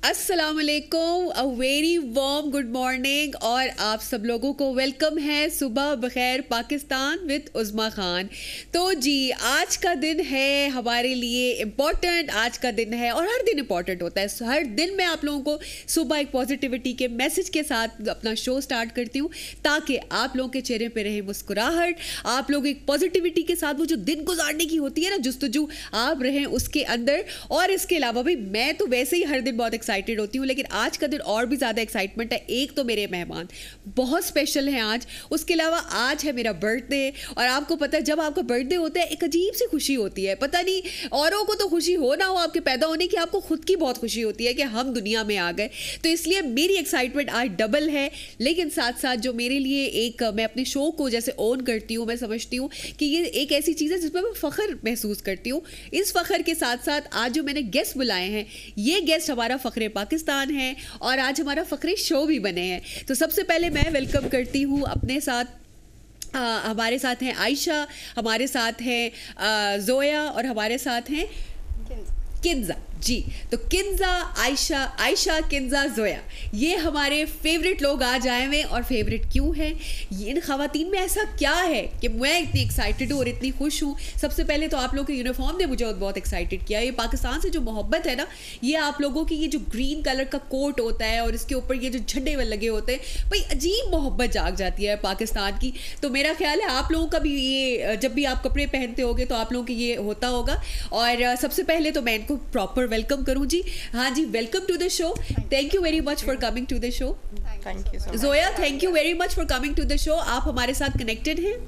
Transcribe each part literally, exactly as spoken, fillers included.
अस्सलाम वालेकुम, a very warm good morning और आप सब लोगों को वेलकम है सुबह बखैर पाकिस्तान विद उज़्मा खान। तो जी आज का दिन है हमारे लिए इम्पॉर्टेंट, आज का दिन है और हर दिन इम्पॉर्टेंट होता है। हर दिन मैं आप लोगों को सुबह एक पॉजिटिविटी के मैसेज के साथ अपना शो स्टार्ट करती हूँ ताकि आप लोगों के चेहरे पे रहे मुस्कुराहट, आप लोग एक पॉजिटिविटी के साथ वो जो दिन गुजारने की होती है ना जुस्तजू, आप रहें उसके अंदर। और इसके अलावा भाई मैं तो वैसे ही हर दिन बहुत एक्साइटेड होती हूँ, लेकिन आज का दिन और भी ज़्यादा एक्साइटमेंट है। एक तो मेरे मेहमान बहुत स्पेशल हैं आज, उसके अलावा आज है मेरा बर्थडे और आपको पता है जब आपका बर्थडे होता है एक अजीब सी खुशी होती है। पता नहीं औरों को तो खुशी हो ना हो आपके पैदा होने की, आपको खुद की बहुत खुशी होती है कि हम दुनिया में आ गए। तो इसलिए मेरी एक्साइटमेंट आज डबल है, लेकिन साथ साथ जो मेरे लिए एक मैं अपने शो को जैसे ओन करती हूँ, मैं समझती हूँ कि ये एक ऐसी चीज़ है जिसमें मैं फ़ख्र महसूस करती हूँ। इस फ़ख्र के साथ साथ आज जो मैंने गेस्ट बुलाए हैं, ये गेस्ट हमारा फ़ख्रे पाकिस्तान है और आज हमारा फ़ख्रे शो भी बने हैं। तो सबसे पहले मैं वेलकम करती हूँ अपने साथ आ, हमारे साथ हैं आयशा, हमारे साथ हैं जोया और हमारे साथ हैं किंजा जी। तो किंजा, आयशा, आयशा, किंजा, जोया, ये हमारे फेवरेट लोग आज आए हुए। और फेवरेट क्यों हैं? इन खवातीन में ऐसा क्या है कि मैं इतनी एक्साइटेड हूँ और इतनी खुश हूँ? सबसे पहले तो आप लोगों के यूनिफॉर्म ने मुझे बहुत एक्साइटेड किया। ये पाकिस्तान से जो मोहब्बत है ना, ये आप लोगों की ये जो ग्रीन कलर का कोट होता है और इसके ऊपर ये जो झंडे लगे होते हैं, भाई अजीब मोहब्बत जाग जाती है पाकिस्तान की। तो मेरा ख्याल है आप लोगों का भी ये, जब भी आप कपड़े पहनते होगे तो आप लोगों की ये होता होगा। और सबसे पहले तो मैं इनको प्रॉपर वेलकम करूं जी। हाँ जी, welcome to the show. Thank you very much for coming to the show. Thank you. Zoya, thank you very much for coming to the show. आप हमारे साथ कनेक्टेड हैं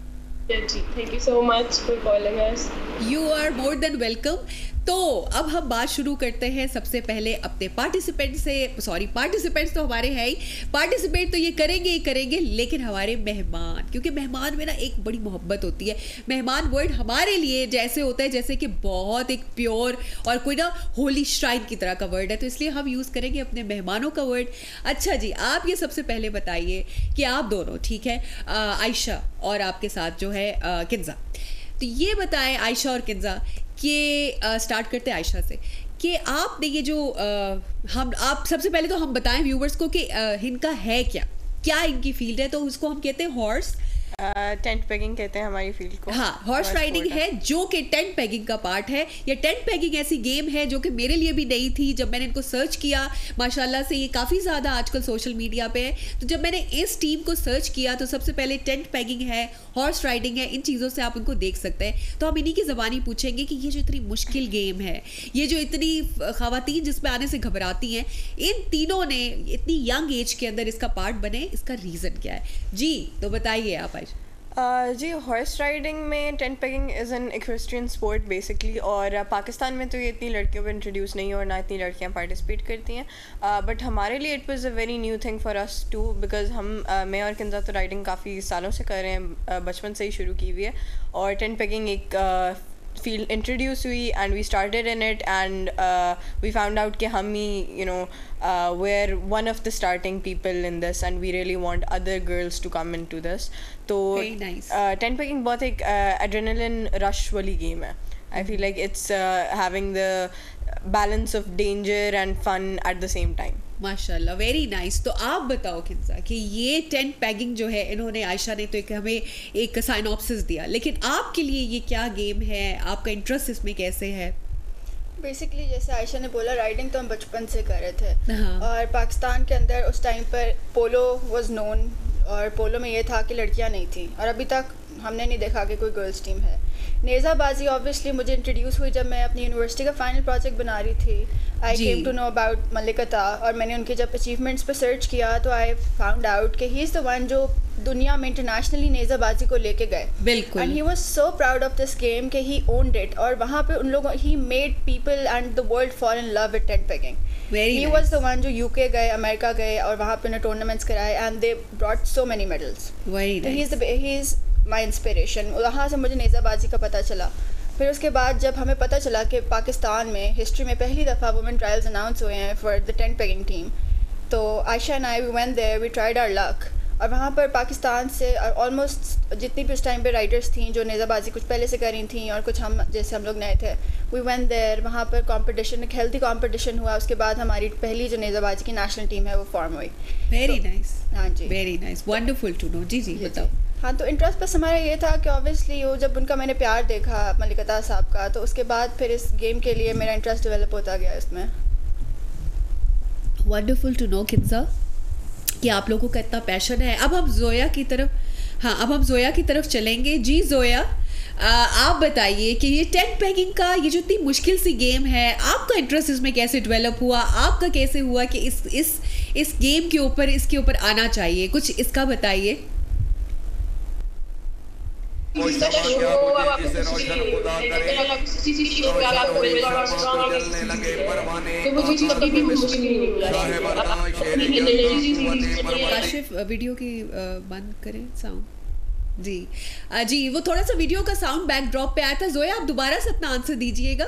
जी, thank you so much for calling us. You are more than welcome. तो अब हम बात शुरू करते हैं सबसे पहले अपने पार्टिसिपेंट से। सॉरी, पार्टिसिपेंट्स तो हमारे हैं ही, पार्टिसिपेट तो ये करेंगे ही करेंगे, लेकिन हमारे मेहमान, क्योंकि मेहमान में ना एक बड़ी मोहब्बत होती है। मेहमान वर्ड हमारे लिए जैसे होता है जैसे कि बहुत एक प्योर और कोई ना होली श्राइन की तरह का वर्ड है, तो इसलिए हम यूज़ करेंगे अपने मेहमानों का वर्ड। अच्छा जी, आप ये सबसे पहले बताइए कि आप दोनों, ठीक है, आयशा और आपके साथ जो है किंजा, तो ये बताएं आयशा और किंजा कि स्टार्ट करते हैं आयशा से कि आपने ये जो आ, हम आप सबसे पहले तो हम बताएं व्यूवर्स को कि आ, इनका है क्या क्या इनकी फील्ड है। तो उसको हम कहते हैं हॉर्स टेंट पेगिंग कहते हैं हमारी फील्ड को। हाँ, हॉर्स राइडिंग है जो कि टेंट पेगिंग का पार्ट है। ये टेंट पेगिंग ऐसी गेम है जो कि मेरे लिए भी नई थी। जब मैंने इनको सर्च किया, माशाल्लाह से ये काफ़ी ज़्यादा आजकल सोशल मीडिया पे है, तो जब मैंने इस टीम को सर्च किया तो सबसे पहले टेंट पेगिंग है, हॉर्स राइडिंग है, इन चीज़ों से आप इनको देख सकते हैं। तो हम इन्हीं की ज़बानी पूछेंगे कि ये जो इतनी मुश्किल गेम है, ये जो इतनी ख़वातीन जिसमें आने से घबराती हैं, इन तीनों ने इतनी यंग एज के अंदर इसका पार्ट बने, इसका रीज़न क्या है जी? तो बताइए आप आयशा। Uh, जी, हॉर्स राइडिंग में tent pegging is an equestrian sport basically, और uh, पाकिस्तान में तो ये इतनी लड़कियों पर इंट्रोड्यूस नहीं है और ना इतनी लड़कियां पार्टिसिपेट करती हैं। बट uh, हमारे लिए it was a very new thing for us too, because हम uh, मैं और किंजा तो राइडिंग काफ़ी सालों से कर रहे हैं, uh, बचपन से ही शुरू की हुई है। और टेंट पेगिंग एक uh, फील्ड इंट्रोड्यूस हुई and we started in it and we found out कि हम ही you know were one of the starting people in this and we really want other girls to come into this. तो tent pegging बहुत एक adrenaline rush वाली game है। I feel like it's having the balance of danger and fun at the same time. माशाल्लाह, very nice. तो आप बताओ किंजा कि ये टेंट पैगिंग जो है, इन्होंने आयशा ने तो एक हमें एक साइनॉप्सिस दिया, लेकिन आपके लिए ये क्या गेम है, आपका इंटरेस्ट इसमें कैसे है? बेसिकली जैसे आयशा ने बोला, राइडिंग तो हम बचपन से कर रहे थे। हाँ। और पाकिस्तान के अंदर उस टाइम पर पोलो वाज नोन, और पोलो में ये था कि लड़कियां नहीं थी, और अभी तक हमने नहीं देखा कि कोई गर्ल्स टीम है। नेज़ाबाजी ऑब्वियसली मुझे इंट्रोड्यूस हुई जब मैं अपनी यूनिवर्सिटी का फाइनल प्रोजेक्ट बना रही थी। I came to know about मलिकता, और मैंने उनके जब अचीवमेंट्स पे सर्च किया तो आई फाउंड आउट कि ही इज़ द वन जो दुनिया में इंटरनेशनली नेज़ाबाजी को लेके गए। बिल्कुल। And he was so proud of this game कि ही ओन्ड इट, और वहाँ पे उन लोगों he made people and the world fall in love with tent pegging. He was the one जो यूके गए, अमेरिका गए, और वहाँ पे उन्हें टूर्नामेंट्स कराए and they brought so many medals. Very nice. He is the he is my inspiration. वहाँ से मुझे नेज़ाबाजी का पता चला। फिर उसके बाद जब हमें पता चला कि पाकिस्तान में हिस्ट्री में पहली दफ़ा वुमेन ट्रायल्स अनाउंस हुए हैं for the tent pegging team, तो Ayesha and I we went there, we tried our luck, और वहाँ पर पाकिस्तान से ऑलमोस्ट जितनी भी उस टाइम पे राइडर्स थी जो नेज़ाबाजी कुछ पहले से करी थी और कुछ हम जैसे हम लोग नए थे, वी वेंट देयर। वहाँ पर कंपटीशन, एक हेल्थी कंपटीशन हुआ। उसके बाद हमारी पहली जो नेज़ाबाजी की नेशनल टीम है वो फॉर्म हुई। Very nice. हाँ जी, very nice, wonderful to know. जी जी बताओ। हाँ, तो इंटरेस्ट बस हमारा ये था कि ऑब्वियसली वो जब उनका मैंने प्यार देखा मलिक अतार साहब का, तो उसके बाद फिर इस गेम के लिए मेरा इंटरेस्ट डेवलप होता गया इसमें। वंडरफुल टू नो किंजा कि आप लोगों का इतना पैशन है। अब हम जोया की तरफ, हाँ अब हम जोया की तरफ चलेंगे। जी जोया, आ, आप बताइए कि ये टेंट पेगिंग का ये जो इतनी मुश्किल सी गेम है, आपका इंटरेस्ट इसमें कैसे डेवलप हुआ? आपका कैसे हुआ कि इस इस इस गेम के ऊपर इसके ऊपर आना चाहिए? कुछ इसका बताइए। काशिफ वीडियो की बंद करें साउंड। जी आ, जी वो थोड़ा सा वीडियो का साउंड बैकड्रॉप पे आया था। जोया आप दोबारा से अपना आंसर दीजिएगा।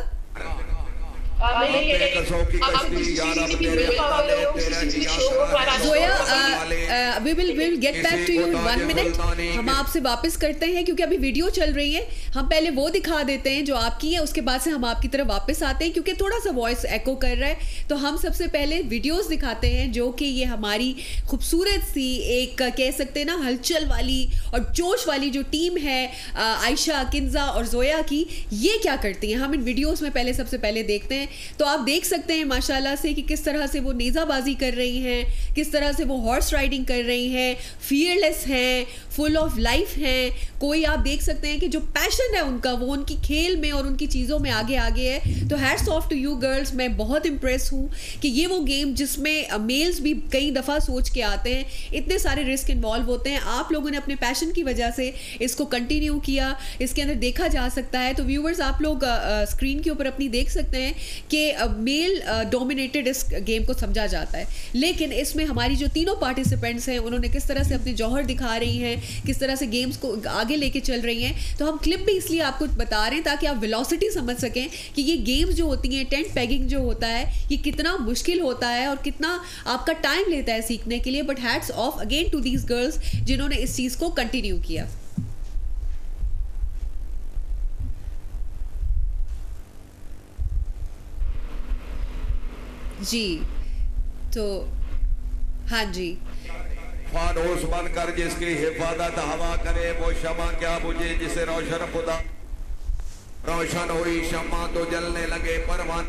Zoya we will will get back to you in one minute. हम आपसे वापस करते हैं क्योंकि अभी वीडियो चल रही है। हम पहले वो दिखा देते हैं जो आपकी है, उसके बाद से हम आपकी तरफ वापस आते हैं क्योंकि थोड़ा सा वॉइस एको कर रहा है। तो हम सबसे पहले वीडियोस दिखाते हैं जो कि ये हमारी खूबसूरत सी एक कह सकते हैं ना हलचल वाली और जोश वाली जो टीम है आयशा, किंजा और जोया की, ये क्या करती हैं हम इन वीडियोस में पहले सबसे पहले देखते हैं। तो आप देख सकते हैं माशाल्लाह से कि किस तरह से वो नेज़ाबाजी कर रही हैं, किस तरह से वो हॉर्स राइडिंग कर रही हैं, फियरलेस हैं, फुल ऑफ लाइफ हैं। कोई आप देख सकते हैं कि जो पैशन है उनका वो उनकी खेल में और उनकी चीज़ों में आगे आगे है। तो hats off to you girls. मैं बहुत इम्प्रेस हूँ कि ये वो गेम जिसमें मेल्स भी कई दफ़ा सोच के आते हैं, इतने सारे रिस्क इन्वॉल्व होते हैं, आप लोगों ने अपने पैशन की वजह से इसको कंटिन्यू किया। इसके अंदर देखा जा सकता है, तो व्यूवर्स आप लोग स्क्रीन के ऊपर अपनी देख सकते हैं कि मेल डोमिनेटेड इस गेम को समझा जाता है, लेकिन इसमें हमारी जो तीनों पार्टिसिपेंट्स हैं उन्होंने किस तरह से अपने जौहर दिखा रही हैं, किस तरह से गेम्स को आगे लेके चल रही हैं। तो हम क्लिप भी इसलिए आपको बता रहे हैं ताकि आप वेलोसिटी समझ सकें कि ये गेम्स जो होती हैं, टेंट पेगिंग जो होता है, ये कितना मुश्किल होता है और कितना आपका टाइम लेता है सीखने के लिए। But hats off again to these girls जिन्होंने इस चीज़ को कंटिन्यू किया। जी तो हाँ जी, फानूस बनकर जिसकी हिफाजत हवा करे वो शमा क्या बुझे जिसे रोशन खुदा। रोशन हुई शमा तो जलने लगे परवान।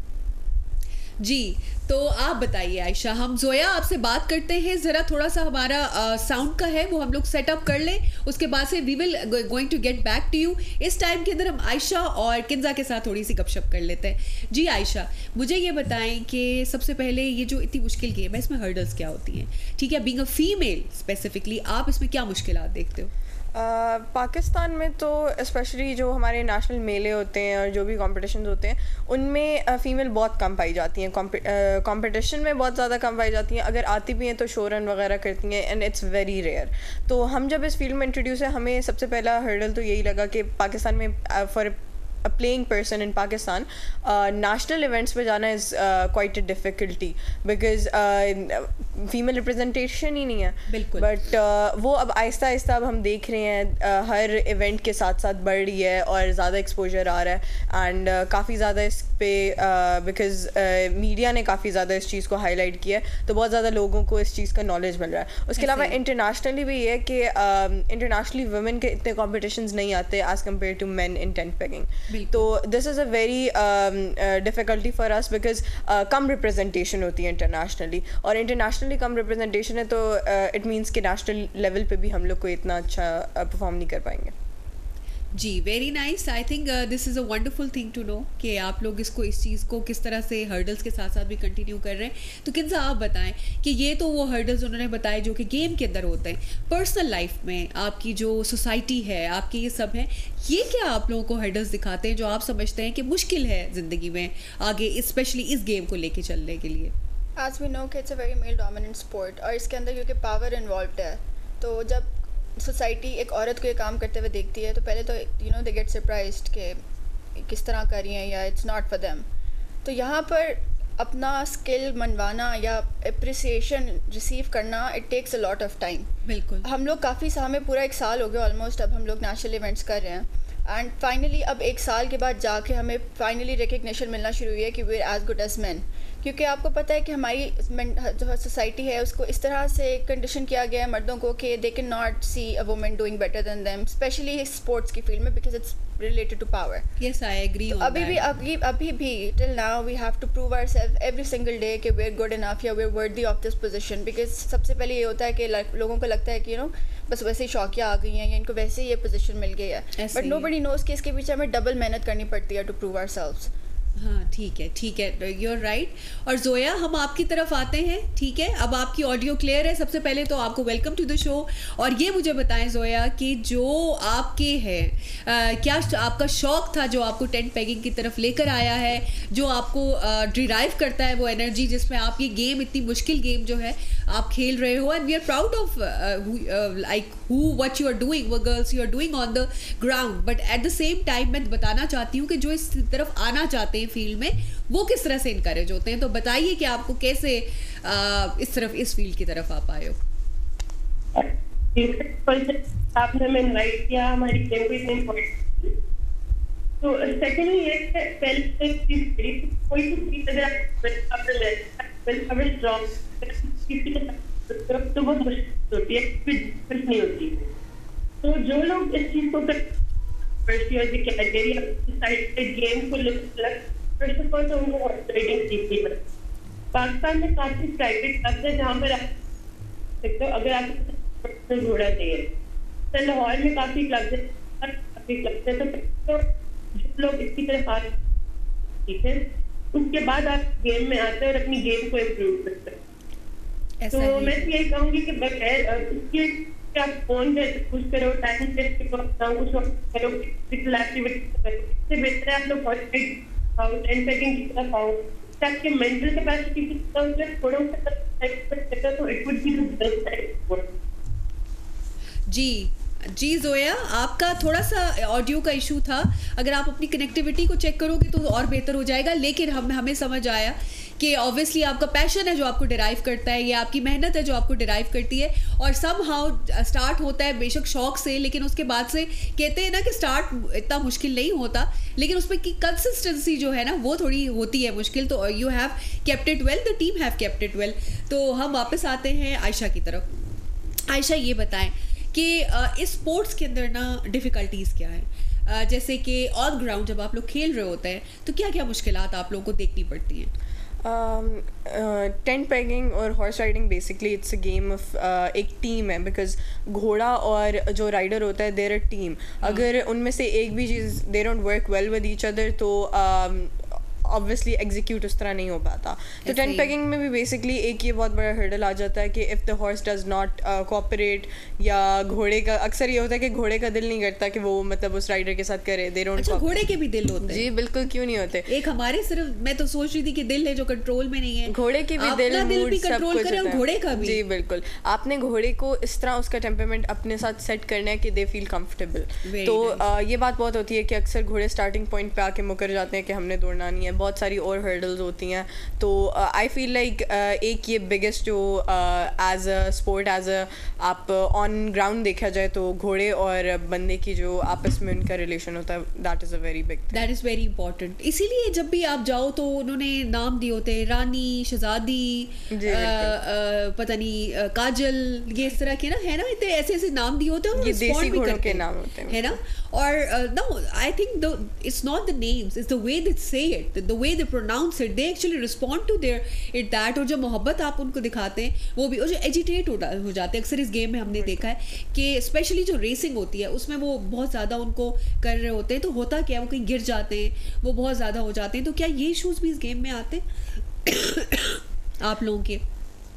जी तो आप बताइए आयशा, हम जोया आपसे बात करते हैं। ज़रा थोड़ा सा हमारा साउंड का है वो हम लोग सेटअप कर लें, उसके बाद से we will going to get back to you. इस टाइम के अंदर हम आयशा और किंजा के साथ थोड़ी सी गपशप कर लेते हैं। जी आयशा, मुझे ये बताएं कि सबसे पहले ये जो इतनी मुश्किल गेम है इसमें हर्डल्स क्या होती हैं? ठीक है, बीइंग अ फीमेल स्पेसिफिकली आप इसमें क्या मुश्किलात देखते हो? Uh, पाकिस्तान में तो स्पेशली जो हमारे नेशनल मेले होते हैं और जो भी कॉम्पिटिशन होते हैं उनमें फ़ीमेल uh, बहुत कम पाई जाती हैं। कंपटीशन uh, में बहुत ज़्यादा कम पाई जाती हैं। अगर आती भी हैं तो शो रन वगैरह करती हैं एंड इट्स वेरी रेयर। तो हम जब इस फील्ड में इंट्रोड्यूस है, हमें सबसे पहला हर्डल तो यही लगा कि पाकिस्तान में for a playing person in Pakistan, uh, national events पे जाना is uh, quite a difficulty because uh, female representation ही नहीं है बिल्कुल। but uh, वो अब आहिस्ता आहिस्ता अब हम देख रहे हैं uh, हर event के साथ साथ बढ़ रही है और ज़्यादा exposure आ रहा है and uh, काफ़ी ज़्यादा इस पे uh, because uh, media ने काफ़ी ज़्यादा इस चीज़ को highlight किया है, तो बहुत ज़्यादा लोगों को इस चीज़ का knowledge मिल रहा है। उसके अलावा internationally भी ये कि uh, internationally women के इतने competitions नहीं आते as compared to men in tent pegging। तो this is a very difficulty for us because कम रिप्रेजेंटेशन होती है इंटरनेशनली, और इंटरनेशनली कम रिप्रेजेंटेशन है तो इट मीन्स कि नेशनल लेवल पे भी हम लोग को इतना अच्छा परफॉर्म uh, नहीं कर पाएंगे। जी very nice. I think this is a wonderful thing to know कि आप लोग इसको इस चीज़ को किस तरह से हर्डल्स के साथ साथ भी कंटिन्यू कर रहे हैं। तो किंजा आप बताएं कि ये तो वो हर्डल्स उन्होंने बताए जो कि गेम के अंदर होते हैं, पर्सनल लाइफ में आपकी जो सोसाइटी है, आपके ये सब हैं, ये क्या आप लोगों को हर्डल्स दिखाते हैं जो आप समझते हैं कि मुश्किल है ज़िंदगी में आगे, स्पेशली इस गेम को लेके चलने के लिए? एज वी नो कि it's a very male dominant sport और इसके अंदर क्योंकि पावर इन्वॉल्व है, तो जब सोसाइटी एक औरत को ये काम करते हुए देखती है तो पहले तो you know they get surprised कि किस तरह कर रही हैं या इट्स नॉट फॉर देम। तो यहाँ पर अपना स्किल मनवाना या अप्रिसिएशन रिसीव करना, it takes a lot of time. बिल्कुल। हम लोग काफ़ी हमें पूरा एक साल हो गया ऑलमोस्ट, अब हम लोग नेशनल इवेंट्स कर रहे हैं एंड फाइनली अब एक साल के बाद जाके हमें फाइनली रिकग्निशन मिलना शुरू हुई है कि we are as good as man. क्योंकि आपको पता है कि हमारी जो सोसाइटी है उसको इस तरह से कंडीशन किया गया है मर्दों को कि they can not see a woman doing better than them, specially sports की फील्ड में, because it's related to power. Yes, I agree. अभी भी अभी अभी भी till now we have to prove ourselves every single day कि we are good enough या we are worthy of this position. Because सबसे पहले ये होता है कि लोगों को लगता है कि यू नो बस वैसे ही शौकिया आ गई हैं या इनको वैसे ही ये पोजीशन मिल गई है, बट नोबडी नोज कि इसके पीछे हमें डबल मेहनत करनी पड़ती है टू प्रूव आवरसेल्व्स। हाँ ठीक है, ठीक है, यू आर राइट। और जोया, हम आपकी तरफ आते हैं, ठीक है? अब आपकी ऑडियो क्लियर है। सबसे पहले तो आपको वेलकम टू द शो। और ये मुझे बताएं जोया कि जो आपके है आ, क्या आपका शौक था जो आपको टेंट पेगिंग की तरफ लेकर आया है, जो आपको डिराइव करता है वो एनर्जी जिसमें आप ये गेम, इतनी मुश्किल गेम जो है आप खेल रहे हो, and we are proud of like who what you are doing, वो girls you are doing on the ground. But at the same time मैं बताना चाहती हूँ कि जो इस तरफ आना चाहते हैं फील्ड में, वो किस तरह से इनकरेज होते हैं। तो बताइए कि आपको कैसे आ, इस तरफ इस फील्ड की तरफ आप आए हो। आपने हमें इनवाइट किया, हमारी गेम को इतने इम्पोर्टेंट। तो सेकेंडली ये पहले कोई भी चीज अगर जॉब तो बहुत मुश्किल होती है, फिर नहीं होती। तो जो लोग इस चीज को फर्स्ट ईयर की कैटेगरी साइड गेम को लेकर फर्स्ट ऑफ ऑल तो उनको हॉर्स राइडिंग सीखनी पड़ती। पाकिस्तान में काफी प्राइवेट क्लब है जहाँ पर आप सकते हो अगर आपको घोड़ा चाहिए। तो लाहौर में काफी क्लब है, काफी क्लब है, तो जो लोग इसकी तरफ आ ठीक है, उसके बाद आप गेम में आते हैं और अपनी गेम को इम्प्रूव करते हैं। तो मैं तो यही कहूँगी कि बगैर उसके आप फोन पे कुछ करो, टाइम टेस्ट कुछ करो, फिजिकल एक्टिविटी करो, इससे बेहतर है आप लोग हॉर्स राइडिंग टेंट पेगिंग की तरफ आओ, ताकि मेंटल कैपेसिटी की तरफ थोड़ा सा तो it would be the best side. जी जी जोया, आपका थोड़ा सा ऑडियो का इशू था, अगर आप अपनी कनेक्टिविटी को चेक करोगे तो और बेहतर हो जाएगा। लेकिन हम हमें समझ आया कि ऑब्वियसली आपका पैशन है जो आपको डिराइव करता है, ये आपकी मेहनत है जो आपको डिराइव करती है, और सम हाउ स्टार्ट होता है बेशक शौक से, लेकिन उसके बाद से कहते हैं ना कि स्टार्ट इतना मुश्किल नहीं होता, लेकिन उसमें की कंसिस्टेंसी जो है ना वो थोड़ी होती है मुश्किल। तो you have kept it well, the team have kept it well. तो हम वापस आते हैं आयशा की तरफ। आयशा, ये बताएं कि इस स्पोर्ट्स के अंदर ना डिफ़िकल्टीज़ क्या है, जैसे कि ऑन ग्राउंड जब आप लोग खेल रहे होते हैं तो क्या क्या मुश्किलात आप लोगों को देखनी पड़ती हैं? टेंट पेगिंग और horse riding basically it's a game of एक टीम है, बिकॉज घोड़ा और जो राइडर होता है देर अ टीम। अगर उनमें से एक भी चीज़ they don't work well with each other तो ऑब्वियसली एग्जीक्यूट उस तरह नहीं हो पाता। तो टेंट पेगिंग में भी बेसिकली एक ये बहुत बड़ा हर्डल आ जाता है कि if the horse does not cooperate, या घोड़े का अक्सर ये होता है कि घोड़े का दिल नहीं करता कि वो मतलब उस राइडर के साथ करे, दे डोंट। अच्छा, घोड़े के भी दिल होते हैं? जी बिल्कुल, क्यों नहीं होते। एक हमारे सिर्फ मैं तो सोच रही थी कि दिल है जो कंट्रोल में नहीं है, घोड़े की भी दिल, दिल भी कंट्रोल करे और घोड़े का भी। जी बिल्कुल, आपने घोड़े को इस तरह उसका टेम्परामेंट अपने साथ सेट करना है कि दे फील कंफर्टेबल। तो ये बात बहुत होती है कि अक्सर घोड़े स्टार्टिंग पॉइंट पे आके मुकर जाते हैं कि हमने दौड़ना नहीं है, बहुत सारी और हर्डल्स होती हैं। तो आई फील लाइक एक ये बिगेस्ट जो as a sport, as a आप ऑन ग्राउंड देखा जाए तो घोड़े और बंदे की जो आपस में उनका रिलेशन होता है, that is a very big, that is very important. इसीलिए जब भी आप जाओ तो उन्होंने नाम दिए होते हैं, रानी, शहजादी, पता नहीं काजल, ये इस तरह के ना, है ना, इतने ऐसे ऐसे नाम दिए होते हैं, ये देसी घोड़ों के नाम होते हैं, है ना। और no, I think it's not the names, it's the way they say it, the way they pronounce it, they actually respond to their it that. और जो मोहब्बत आप उनको दिखाते हैं वो भी, और जो एजिटेट हो जाते हैं अक्सर इस गेम में हमने देखा है कि स्पेशली जो रेसिंग होती है उसमें वो बहुत ज़्यादा उनको कर रहे होते हैं, तो होता क्या है वो कहीं गिर जाते हैं, वो बहुत ज़्यादा हो जाते हैं। तो क्या ये इशूज़ भी इस गेम में आते हैं आप लोगों के?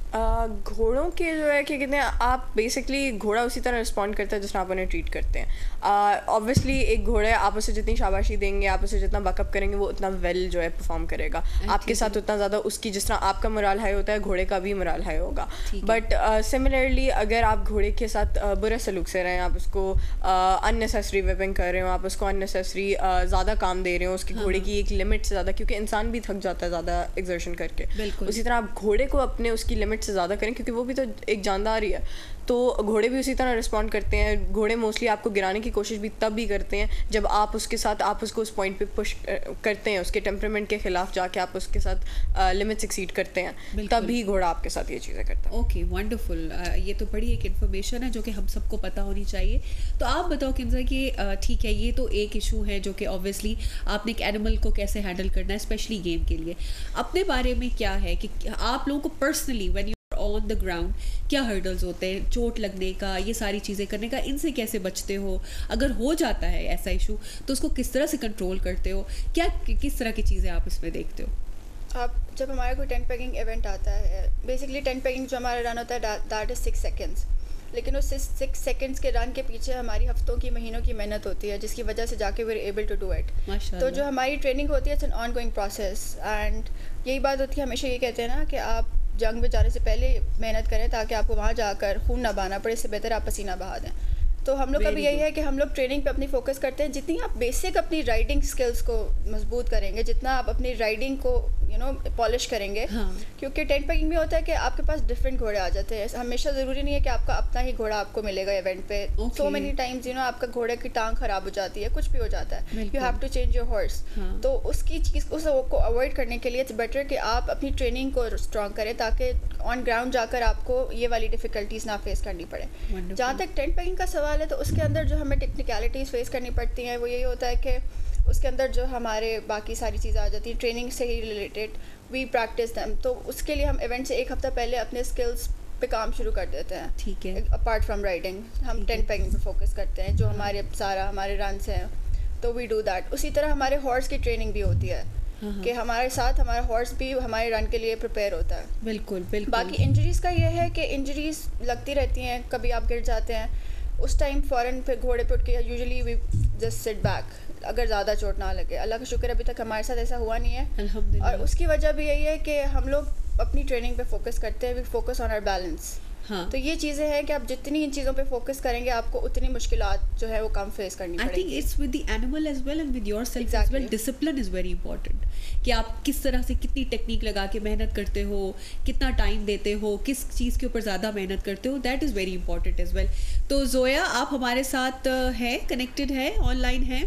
घोड़ों के जो है कि कहते हैं आप बेसिकली घोड़ा उसी तरह रिस्पॉन्ड करता है जिस तरह आप उन्हें ट्रीट करते हैं। ऑब्वियसली एक घोड़ा है, आप उसे जितनी शाबाशी देंगे, आप उसे जितना बैकअप करेंगे, वो उतना वेल जो है परफॉर्म करेगा आपके साथ, उतना ज़्यादा उसकी जिस तरह आपका मोरल हाई होता है घोड़े का भी मोरल हाई होगा। बट सिमिलरली अगर आप घोड़े के साथ uh, बुरे सलूक से रहें, आप उसको अननेसेसरी वेपिंग कर रहे हो, आप उसको अननेसेसरी ज़्यादा काम दे रहे हो, उसकी घोड़े की एक लिमिट से ज़्यादा, क्योंकि इंसान भी थक जाता है ज़्यादा एक्सर्शन करके, उसी तरह आप घोड़े को अपने उसकी लिमिट से ज़्यादा करें, क्योंकि वो भी तो एक जानदार ही है। तो घोड़े भी उसी तरह रिस्पॉन्ड करते हैं। घोड़े मोस्टली आपको गिराने की कोशिश भी तब भी करते हैं जब आप उसके साथ आप उसको उस पॉइंट पे पुश करते हैं, उसके टेम्परामेंट के खिलाफ जाके आप उसके साथ लिमिट्स एक्सीड करते हैं, तभी घोड़ा आपके साथ ये चीज़ें करता है। Okay, wonderful. ये तो बड़ी एक इन्फॉर्मेशन है जो कि हम सबको पता होनी चाहिए। तो आप बताओ किंजा कि ठीक है, ये तो एक इशू है जो कि ऑब्वियसली आपने एक एनिमल को कैसे हैंडल करना है, स्पेशली गेम के लिए। अपने बारे में क्या है कि आप लोगों को personally when on the ground क्या हर्डल्स होते हैं, चोट लगने का, ये सारी चीज़ें करने का, इनसे कैसे बचते हो? अगर हो जाता है ऐसा इशू तो उसको किस तरह से कंट्रोल करते हो? क्या किस तरह की चीज़ें आप इसमें देखते हो? आप जब हमारा कोई टेंट पैकिंग इवेंट आता है, बेसिकली टेंट पैकिंग जो हमारा रन होता है दैट इज़ सिक्स सेकेंड्स, लेकिन उस सिक्स सेकेंड्स के रन के पीछे हमारी हफ्तों की महीनों की मेहनत होती है, जिसकी वजह से जाके we are able to do it. तो जो हमारी ट्रेनिंग होती है it's an on going process, and यही बात होती है, हमेशा ये कहते हैं ना कि आप जंग में जाने से पहले मेहनत करें ताकि आपको वहाँ जाकर खून ना बहाना पड़े, इससे बेहतर आप पसीना बहा दें। तो हम लोग का भी यही है कि हम लोग ट्रेनिंग पे अपनी फोकस करते हैं। जितनी आप बेसिक अपनी राइडिंग स्किल्स को मजबूत करेंगे, जितना आप अपनी राइडिंग को यू नो पॉलिश करेंगे, हाँ। क्योंकि टेंट पैकिंग में होता है कि आपके पास डिफरेंट घोड़े आ जाते हैं, हमेशा ज़रूरी नहीं है कि आपका अपना ही घोड़ा आपको मिलेगा इवेंट पे। So many times you know आपका घोड़े की टांग खराब हो जाती है, कुछ भी हो जाता है, you have to change your horse. तो उसकी चीज़ उसको अवॉइड करने के लिए इट्स बेटर कि आप अपनी ट्रेनिंग को स्ट्रॉन्ग करें ताकि ऑन ग्राउंड जाकर आपको ये वाली डिफ़िकल्टीज़ ना फेस करनी पड़े। जहाँ तक टेंट पैकिंग का सवाल है, तो उसके अंदर जो हमें टेक्निकलिटीज़ फेस करनी पड़ती हैं वो यही होता है कि उसके अंदर जो हमारे बाकी सारी चीज़ें आ जाती हैं ट्रेनिंग से ही रिलेटेड, वी प्रैक्टिस दैम। तो उसके लिए हम इवेंट से एक हफ्ता पहले अपने स्किल्स पे काम शुरू कर देते हैं। ठीक है। अपार्ट फ्रॉम राइडिंग हम टेंट पैकिंग पे फोकस करते हैं, जो हमारे सारा हमारे रन्स हैं, तो वी डू दैट। उसी तरह हमारे हॉर्स की ट्रेनिंग भी होती है कि हमारे साथ हमारा हॉर्स भी हमारे रन के लिए प्रिपेयर होता है। बिल्कुल बिल्कुल। बाकी इंजरीज़ का ये है कि इंजरीज़ लगती रहती हैं, कभी आप गिर जाते हैं, उस टाइम फ़ौरन पे घोड़े पे उठ के usually we just sit back, अगर ज़्यादा चोट ना लगे। अल्लाह का शुक्र अभी तक हमारे साथ ऐसा हुआ नहीं है, अल्हम्दुलिल्लाह। और उसकी वजह भी यही है कि हम लोग अपनी ट्रेनिंग पे फोकस करते हैं, we focus on our balance. हाँ। तो ये चीज़ें हैं कि आप जितनी इन चीज़ों पे फोकस करेंगे आपको उतनी मुश्किलात जो है वो कम फेस करनी पड़ेगी। I think it's with the animal as well and with yourself as well. Discipline is very important, कि आप किस तरह से कितनी टेक्निक लगा के मेहनत करते हो, कितना टाइम देते हो, किस चीज़ के ऊपर ज़्यादा मेहनत करते हो, that is very important as well. तो जोया आप हमारे साथ हैं, कनेक्टेड है, ऑनलाइन हैं?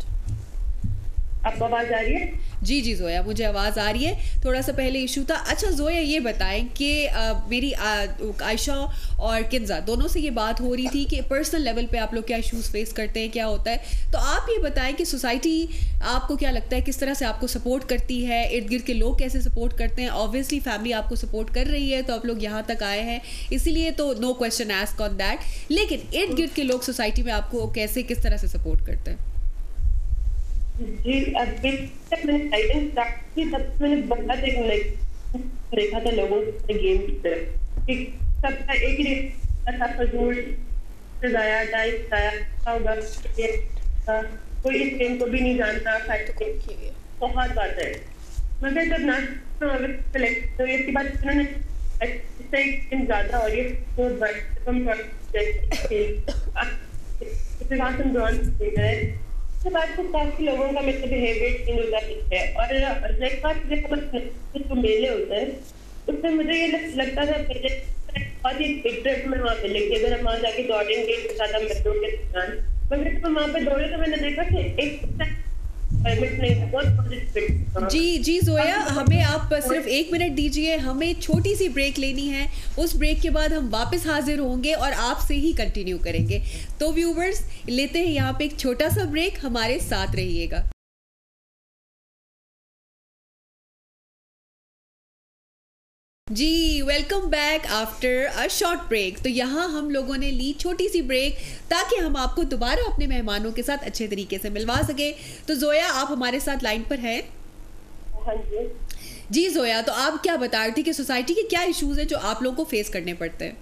आपको आवाज़ आ रही है? जी जी जोया, मुझे आवाज़ आ रही है। थोड़ा सा पहले इशू था। अच्छा जोया, ये बताएं कि मेरी आयशा और किंजा दोनों से ये बात हो रही थी कि पर्सनल लेवल पे आप लोग क्या इश्यूज़ फेस करते हैं, क्या होता है। तो आप ये बताएं कि सोसाइटी आपको क्या लगता है, किस तरह से आपको सपोर्ट करती है, इर्द गिर्द के लोग कैसे सपोर्ट करते हैं? ऑब्वियसली फैमिली आपको सपोर्ट कर रही है, तो आप लोग यहाँ तक आए हैं, इसीलिए तो no question ask on that. लेकिन इर्द गिर्द के लोग सोसाइटी में आपको कैसे, किस तरह से सपोर्ट करते हैं? जी, अभी तक मैंने गाइडेंस स्टार्ट की तब मैंने बहुत एक देखा था लोगों के गेम की तरफ, एक सबका एक ही था, फजूल सजाया टाइप आया होगा, कोई इस गेम को भी नहीं जानता, बहुत बात है। मगर जब ना सेलेक्ट तो इसके बाद उन्होंने इससे एक दिन ज़्यादा और ये तो कम इसके बाद हम ड्रॉन दे गए, उसके बाद तो काफ़ी लोगों का मेरे बिहेवियर चेंज होता है। और एक बात जो मेले होते हैं उसमें मुझे ये लगता था पहले बहुत ही इंटरेस्ट में वहाँ पे, लेकिन अगर हम वहाँ जाके दौड़ेंगे तो ज़्यादा मेट्रो के दौरान, मगर जब वहाँ पे दौड़े तो मैंने देखा कि एक जी जी जोया, हमें आप सिर्फ एक मिनट दीजिए, हमें छोटी सी ब्रेक लेनी है। उस ब्रेक के बाद हम वापस हाजिर होंगे और आपसे ही कंटिन्यू करेंगे। तो व्यूवर्स, लेते हैं यहाँ पे एक छोटा सा ब्रेक, हमारे साथ रहिएगा। जी welcome back after a short break. तो यहाँ हम लोगों ने ली छोटी सी ब्रेक ताकि हम आपको दोबारा अपने मेहमानों के साथ अच्छे तरीके से मिलवा सके। तो जोया, आप हमारे साथ लाइन पर हैं? हाँ जी। जी जोया, तो आप क्या बता रही थी कि सोसाइटी के क्या इश्यूज हैं जो आप लोगों को फेस करने पड़ते हैं?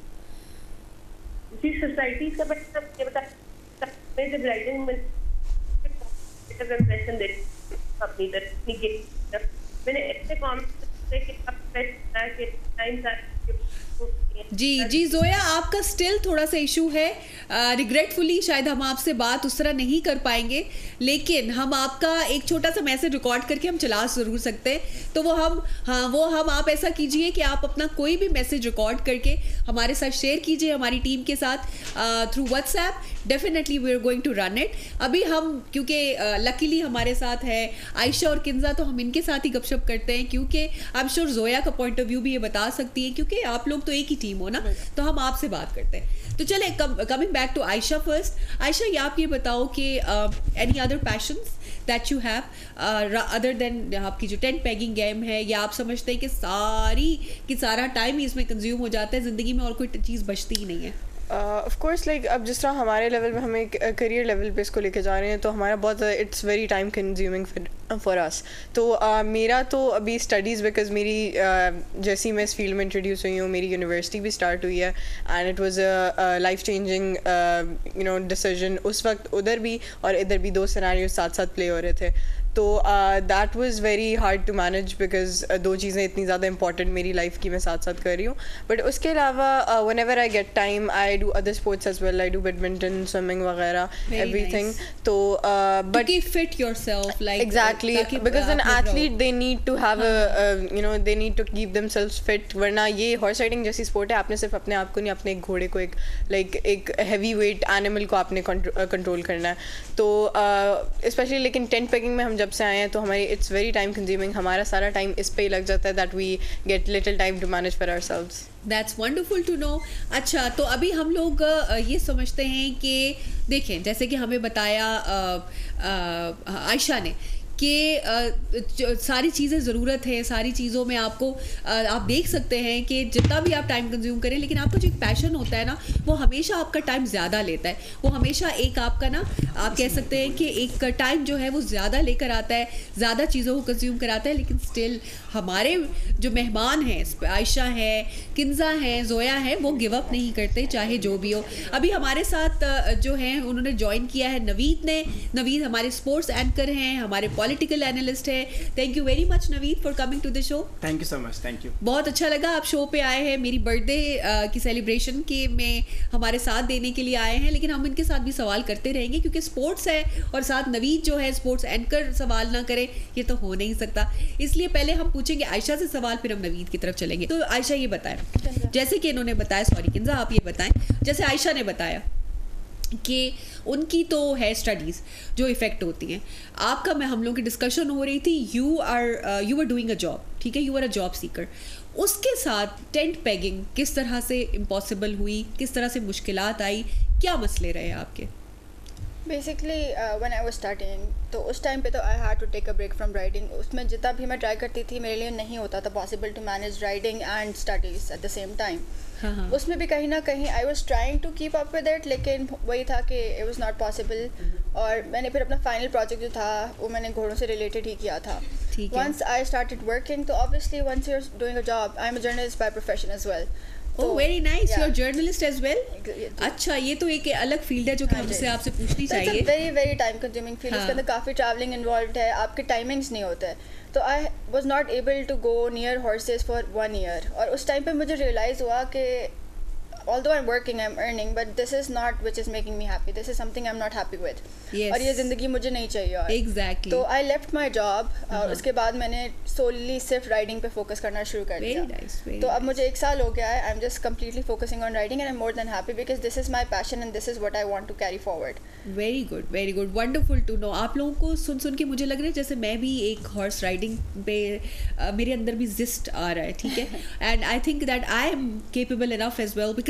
जी, सोसाइटी का मतलब ये बता मैं जब राइडिंग में इम्प्रेशन दे अपनी तरफ मैंने ऐसे कमेंट्स कि आप के टाइम जी जी जोया, आपका स्टिल थोड़ा सा इशू है, रिग्रेटफुली uh, शायद हम आपसे बात उस तरह नहीं कर पाएंगे, लेकिन हम आपका एक छोटा सा मैसेज रिकॉर्ड करके हम चला जरूर सकते हैं। तो वो हम हाँ वो हम आप ऐसा कीजिए कि आप अपना कोई भी मैसेज रिकॉर्ड करके हमारे साथ शेयर कीजिए हमारी टीम के साथ through WhatsApp. Definitely we are going to run it. अभी हम क्योंकि लकीली uh, हमारे साथ है आयशा और किंजा, तो हम इनके साथ ही गपशप करते हैं, क्योंकि आई एम श्योर जोया का पॉइंट ऑफ व्यू भी ये बता सकती है, क्योंकि आप लोग तो एक ही टीम हो ना, तो हम आपसे बात करते हैं। तो चले coming back to Ayesha first. Ayesha, ये आप ये बताओ कि any other passions that you have other than आपकी जो टेंट पेगिंग गेम है, या आप समझते हैं कि सारी कि सारा टाइम ही इसमें कंज्यूम हो जाता है, ज़िंदगी में और कोई चीज़ बचती ही नहीं है? ऑफ कोर्स लाइक अब जिस तरह हमारे लेवल में हम एक करियर लेवल पे इसको लेके जा रहे हैं, तो हमारा बहुत it's very time consuming for us. तो uh, मेरा तो अभी स्टडीज़, बिकॉज मेरी uh, जैसी मैं इस फील्ड में इंट्रोड्यूस हुई हूँ, मेरी यूनिवर्सिटी भी स्टार्ट हुई है, and it was a life changing you know decision. उस वक्त उधर भी और इधर भी दो सिनेरियो साथ साथ प्ले हो रहे थे, तो that was very hard to manage, because दो चीज़ें इतनी ज़्यादा इंपॉर्टेंट मेरी लाइफ की मैं साथ साथ कर रही हूँ। बट उसके अलावा whenever I get time I do other sports as well, I do badminton, swimming वगैरह, एवरीथिंग। तो but fit yourself like exactly, because an athlete they need to have you know they need to keep themselves fit, वरना ये horse riding जैसी sport है, आपने सिर्फ अपने आप को नहीं, अपने एक घोड़े को, एक लाइक एक हैवी वेट एनिमल को आपने कंट्रोल करना है। तो स्पेशली लेकिन टेंट पेगिंग में हम जब से आए हैं तो हमारी इट्स वेरी टाइम कंज्यूमिंग, हमारा सारा टाइम इस पे ही लग जाता है, that we get little time to manage for ourselves. That's wonderful to know. अच्छा, तो अभी हम लोग ये समझते हैं कि देखें, जैसे कि हमें बताया आयशा ने कि सारी चीज़ें ज़रूरत है, सारी चीज़ों में आपको आप देख सकते हैं कि जितना भी आप टाइम कंज्यूम करें, लेकिन आपका जो एक पैशन होता है ना, वो हमेशा आपका टाइम ज़्यादा लेता है, वो हमेशा एक आपका ना आप कह सकते हैं कि एक टाइम जो है वो ज़्यादा लेकर आता है, ज़्यादा चीज़ों को कंज्यूम कराता है। लेकिन स्टिल हमारे जो मेहमान हैं, आयशा है, किंजा हैं, जोया है, वो गिव अप नहीं करते चाहे जो भी हो। अभी हमारे साथ जो हैं उन्होंने ज्वाइन किया है नवीद ने। नवीद हमारे स्पोर्ट्स एंकर हैं, हमारे पॉलिटिकल एनालिस्ट है। Thank you very much Naveed for coming to the show. Thank you so much. Thank you, बहुत अच्छा लगा आप शो पे आए हैं, मेरी बर्थडे की सेलिब्रेशन के में हमारे साथ देने के लिए आए हैं। लेकिन हम इनके साथ भी सवाल करते रहेंगे, क्योंकि स्पोर्ट्स है और साथ नवीद जो है स्पोर्ट्स एंकर सवाल ना करे, ये तो हो नहीं सकता। इसलिए पहले हम पूछेंगे आयशा से सवाल, फिर हम नवीद की तरफ चलेंगे। तो आयशा ये बताएं, जैसे कि इन्होंने बताया, सॉरी किंजा आप ये बताएं, जैसे आयशा ने बताया कि उनकी तो है स्टडीज़ जो इफ़ेक्ट होती हैं, आपका मैं हम लोगों की डिस्कशन हो रही थी, you are you are doing a job, ठीक है, you are a job seeker, उसके साथ टेंट पेगिंग किस तरह से इम्पॉसिबल हुई, किस तरह से मुश्किलात आई, क्या मसले रहे आपके? Basically when I was starting, तो उस टाइम पे तो I had to take a break from riding. उसमें जितना भी मैं ट्राई करती थी मेरे लिए नहीं होता था possible to manage riding and studies at the same time. उसमें भी कहीं ना कहीं I was trying to keep up with it, लेकिन वही था कि इट वाज नॉट पॉसिबल। और मैंने फिर अपना फाइनल प्रोजेक्ट जो था वो मैंने घोड़ों से रिलेटेड ही किया था। वंस आई स्टार्टेड वर्किंग, तो obviously once you are doing a job, I am a journalist by profession as well. Oh very nice, you are journalist as well. अच्छा, ये तो एक अलग फील्ड है जो कि हमसे आपसे पूछनी चाहिए। Very very time consuming field, इसके अंदर काफ़ी ट्रैवलिंग इन्वॉल्व है, आपके टाइमिंग्स नहीं होते हैं। तो I was not able to go near horses for one year. और उस टाइम पे मुझे रियलाइज़ हुआ कि although I'm working, I'm earning, but this is not which is making me happy. This is something I'm not happy with. Yes. और ये ज़िंदगी मुझे नहीं चाहिए। और exactly. तो I left my job और उसके बाद मैंने solely सिर्फ राइडिंग पे फोकस करना शुरू कर दिया। Very nice, very तो अब nice. मुझे एक साल हो गया है। I'm just completely focusing on riding and I'm more than happy because this is my passion and this is what I want to carry forward. Very good, very good, wonderful to know. आप लोगों को सुन सुन के मुझे लग रहा है जैसे मैं भी एक हॉर्स राइडिंग पे uh, मेरे अंदर भी जिस्ट आ रहा है, ठीक है। And I think that I am capable enough as well because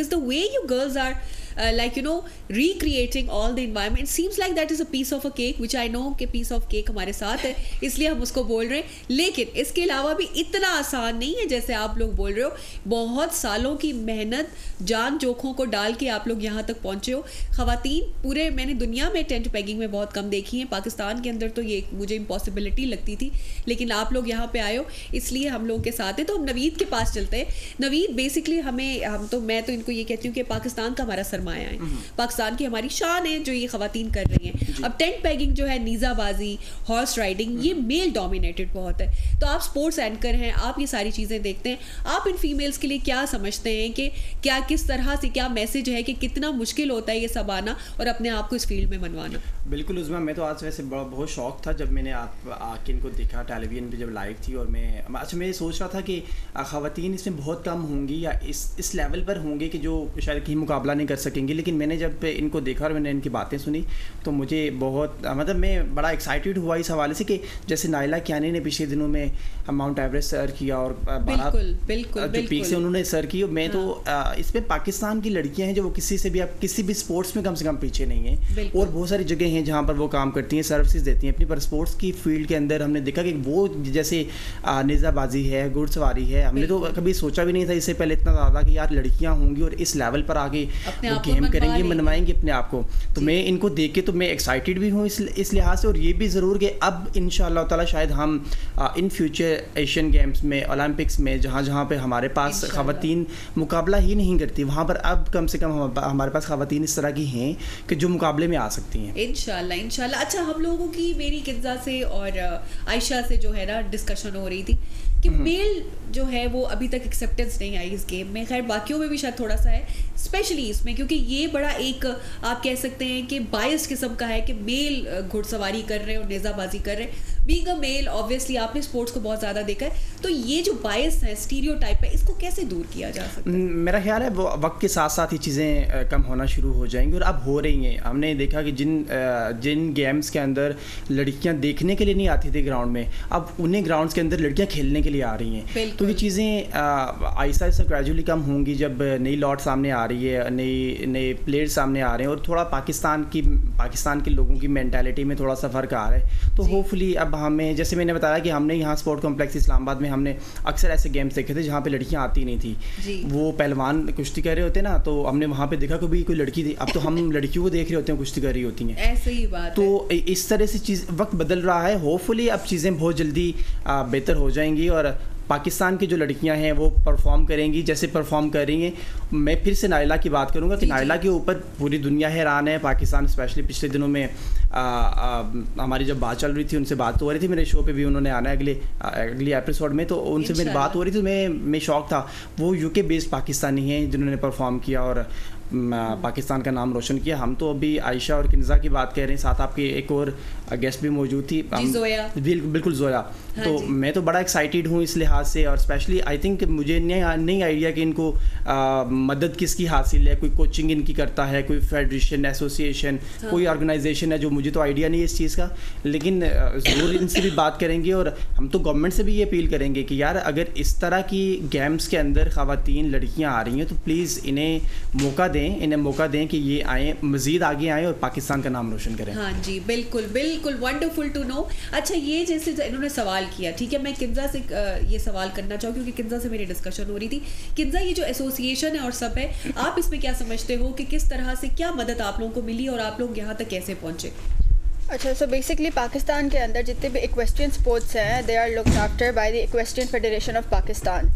because the way you girls are uh, like you know recreating all the environment, it seems like that is a piece of a cake, which I know कि piece of cake हमारे साथ है, इसलिए हम उसको बोल रहे हैं. लेकिन इसके अलावा भी इतना आसान नहीं है जैसे आप लोग बोल रहे हो. बहुत सालों की मेहनत, जान जोखों को डाल के आप लोग यहाँ तक पहुँचे हो. ख़वातीन पूरे, मैंने दुनिया में टेंट पैगिंग में बहुत कम देखी है, पाकिस्तान के अंदर तो ये मुझे इम्पॉसिबिलिटी लगती थी, लेकिन आप लोग यहाँ पे आए हो, इसलिए हम लोगों के साथ हैं. तो हम नवीद के पास चलते हैं. नवीद बेसिकली हमें, हम तो मैं तो इनको ये कहती हूँ कि पाकिस्तान का हमारा सरमाया है, पाकिस्तान की हमारी शान है जो ये ख़वातीन कर रही हैं. अब टेंट पैगिंग जो है, नीज़ाबाजी, हॉर्स राइडिंग, ये मेल डोमिनेटेड बहुत है. तो आप स्पोर्ट्स एंकर हैं, आप ये सारी चीज़ें देखते हैं, आप इन फीमेल्स के लिए क्या समझते हैं कि क्या, किस तरह से, क्या मैसेज है कि कितना मुश्किल होता है ये सब आना और अपने आप को इस फील्ड में मनवाना? बिल्कुल उज़्मा, मैं तो आज वैसे बहुत शौक था जब मैंने आप आके इनको देखा टेलीविज़न पे जब लाइव थी, और मैं अच्छा मैं सोच रहा था कि ख़वातीन इसमें बहुत कम होंगी या इस इस लेवल पर होंगे कि जो शायद कहीं मुकाबला नहीं कर सकेंगी. लेकिन मैंने जब इनको देखा और मैंने इनकी बातें सुनी तो मुझे बहुत, मतलब मैं बड़ा एक्साइटेड हुआ इस हवाले से कि जैसे नाइला कियानी ने पिछले दिनों में माउंट एवरेस्ट सर किया और बिल्कुल, बिल्कुल, जो पीक से उन्होंने सर की. मैं तो इसमें पाकिस्तान की लड़कियाँ हैं जो किसी से भी, आप किसी भी स्पोर्ट्स में कम से कम पीछे नहीं हैं, और बहुत सारी जगह हैं जहाँ पर वो काम करती हैं, सर्विसेज देती हैं अपनी. पर स्पोर्ट्स की फील्ड के अंदर हमने देखा कि वो जैसे निज़ाबाजी है, घुड़सवारी है, हमने तो कभी सोचा भी नहीं था इससे पहले इतना ज़्यादा कि यार लड़कियाँ होंगी और इस लेवल पर आगे वो गेम करेंगी, मनवाएंगे अपने आप को. तो मैं इनको देख के तो मैं एक्साइटेड भी हूँ इस इस लिहाज से, और ये भी ज़रूर कि अब इंशाअल्लाह ताला शायद हम इन फ्यूचर एशियन गेम्स में, ओलंपिक्स में, जहाँ जहाँ पे हमारे पास ख़वातीन मुकाबला ही नहीं करती, वहाँ पर अब कम से कम हमारे पास ख़वातीन इस तरह की हैं कि जो मुकाबले में आ सकती हैं इंशाल्लाह इंशाल्लाह. अच्छा, हम लोगों की, मेरी किन्जा से और आयशा से जो है ना डिस्कशन हो रही थी कि मेल जो है वो अभी तक एक्सेप्टेंस नहीं आई इस गेम में. खैर बाकियों में भी शायद थोड़ा सा है, स्पेशली इसमें, क्योंकि ये बड़ा एक आप कह सकते हैं कि बायस्ड किस्म का है कि मेल घुड़सवारी कर रहे हैं और नेज़ाबाजी कर रहे हैं. बीइंग अ मेल, ऑब्वियसली आपने स्पोर्ट्स को बहुत ज़्यादा देखा है, तो ये जो बायस है, स्टीरियोटाइप है, इसको कैसे दूर किया जा सकता है? मेरा ख्याल है वो वक्त के साथ साथ ये चीज़ें कम होना शुरू हो जाएंगी, और अब हो रही हैं. हमने देखा कि जिन जिन गेम्स के अंदर लड़कियां देखने के लिए नहीं आती थी ग्राउंड में, अब उन्हें ग्राउंड्स के अंदर लड़कियां खेलने के लिए आ रही हैं. तो ये चीज़ें आहिस्ता आहिस्ता ग्रेजुअली कम होंगी जब नई लॉट सामने आ रही है, नई नए प्लेयर सामने आ रहे हैं, और थोड़ा पाकिस्तान की पाकिस्तान के लोगों की मेंटालिटी में थोड़ा सा फ़र्क आ रहा है. तो होपफुली अब हमें, जैसे मैंने बताया कि हमने यहाँ स्पोर्ट कॉम्प्लेक्स इस्लामाबाद में हमने अक्सर ऐसे गेम्स देखे थे जहाँ पे लड़कियाँ आती नहीं थी. वो पहलवान कुश्ती कर रहे होते ना, तो हमने वहाँ पे देखा कभी कोई लड़की थी. अब तो हम लड़कियों को देख रहे होते हैं कुश्ती कर रही होती हैं. ऐसे ही बात तो है. इस तरह से चीज़, वक्त बदल रहा है. होपफुली अब चीज़ें बहुत जल्दी बेहतर हो जाएंगी और पाकिस्तान की जो लड़कियां हैं वो परफॉर्म करेंगी जैसे परफॉर्म कर रही हैं. मैं फिर से नाइला की बात करूंगा कि नाइला के ऊपर पूरी दुनिया हैरान है. पाकिस्तान स्पेशली पिछले दिनों में आ, आ, हमारी जब बात चल रही थी, उनसे बात हो रही थी, मेरे शो पे भी उन्होंने आना है अगले अगली एपिसोड में, तो उनसे मेरी बात हो रही थी. तो मैं मैं शौक था. वो यूके बेस्ड पाकिस्तानी हैं जिन्होंने परफॉर्म किया और पाकिस्तान का नाम रोशन किया. हम तो अभी आयशा और किन्जा की बात कर रहे हैं, साथ आपकी एक और गेस्ट भी मौजूद थी, जोया. बिल्कुल जोया. हाँ, तो मैं तो बड़ा एक्साइटेड हूँ इस लिहाज से, और स्पेशली आई थिंक मुझे नहीं नहीं आइडिया कि इनको आ, मदद किसकी हासिल है. कोई कोचिंग इनकी करता है, कोई फेडरेशन, एसोसिएशन, हाँ, कोई ऑर्गेनाइजेशन है, जो मुझे तो आइडिया नहीं है इस चीज़ का. लेकिन ज़रूर इनसे भी बात करेंगे, और हम तो गवर्नमेंट से भी ये अपील करेंगे कि यार अगर इस तरह की गेम्स के अंदर ख़वातीन लड़कियाँ आ रही हैं तो प्लीज़ इन्हें मौका दें, इन्हें मौका दें कि ये आएँ, मज़ीद आगे आएँ और पाकिस्तान का नाम रोशन करें. हाँ जी, बिल्कुल बिल्कुल, वंडरफुल टू नो. अच्छा, ये जैसे इन्होंने सवाल किया, ठीक है, मैं किन्जा से ये सवाल करना चाहूँ क्योंकि किन्जा से मेरी डिस्कशन हो रही थी. किन्जा, ये जो एसोसिएशन है और सब है, आप इसमें क्या समझते हो कि किस तरह से क्या मदद आप लोगों को मिली और आप लोग यहाँ तक कैसे पहुँचे? अच्छा, सो बेसिकली पाकिस्तान के अंदर जितने भी इक्वेस्ट्रियन स्पोर्ट्स हैं, they are looked after by the equestrian federation of Pakistan.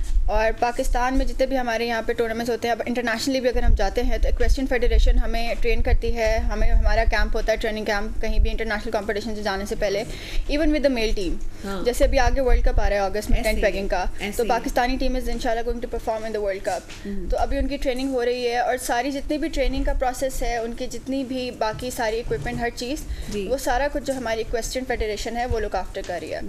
और पाकिस्तान में जितने भी हमारे यहाँ पे टूर्नामेंट्स होते हैं, अब इंटरनेशनली भी अगर हम जाते हैं तो इक्वेस्ट्रियन फेडरेशन हमें ट्रेन करती है. हमें हमारा कैंप होता है, ट्रेनिंग कैंप, कहीं भी इंटरनेशनल कंपटीशन से जाने से पहले, even with the male team. हाँ. जैसे अभी आगे वर्ल्ड कप आ रहा है अगस्त में टेंट पैगिंग का, तो पाकिस्तानी टीम इज़ इंशाल्लाह going to perform in the world cup. तो अभी उनकी ट्रेनिंग हो रही है, और सारी जितनी भी ट्रेनिंग का प्रोसेस है, उनकी जितनी भी बाकी सारी इक्विपमेंट, हर चीज़, वो सारा कुछ जो हमारी इक्वेस्ट्रियन फेडरेशन है वो लुक आफ्टर कर रही है.